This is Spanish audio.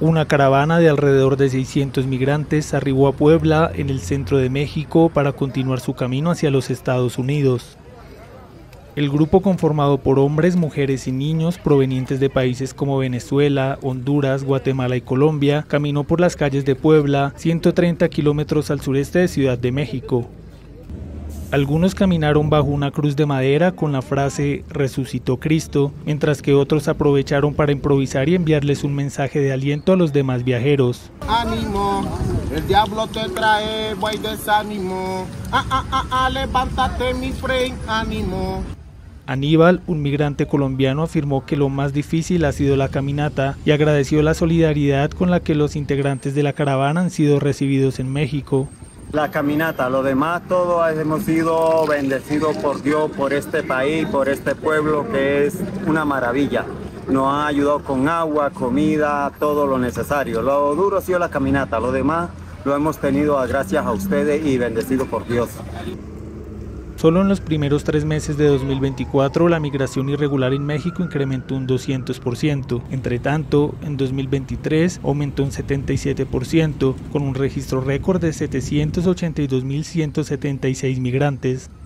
Una caravana de alrededor de 600 migrantes arribó a Puebla, en el centro de México, para continuar su camino hacia los Estados Unidos. El grupo, conformado por hombres, mujeres y niños provenientes de países como Venezuela, Honduras, Guatemala y Colombia, caminó por las calles de Puebla, 130 kilómetros al sureste de Ciudad de México. Algunos caminaron bajo una cruz de madera con la frase "Resucitó Cristo", mientras que otros aprovecharon para improvisar y enviarles un mensaje de aliento a los demás viajeros. Ánimo, el diablo te trae, voy desánimo. Levántate mi friend, ánimo. Aníbal, un migrante colombiano, afirmó que lo más difícil ha sido la caminata y agradeció la solidaridad con la que los integrantes de la caravana han sido recibidos en México. La caminata, lo demás todo hemos sido bendecidos por Dios, por este país, por este pueblo que es una maravilla. Nos ha ayudado con agua, comida, todo lo necesario. Lo duro ha sido la caminata, lo demás lo hemos tenido gracias a ustedes y bendecido por Dios. Solo en los primeros 3 meses de 2024, la migración irregular en México incrementó un 200%. Entre tanto, en 2023 aumentó un 77%, con un registro récord de 782.176 migrantes.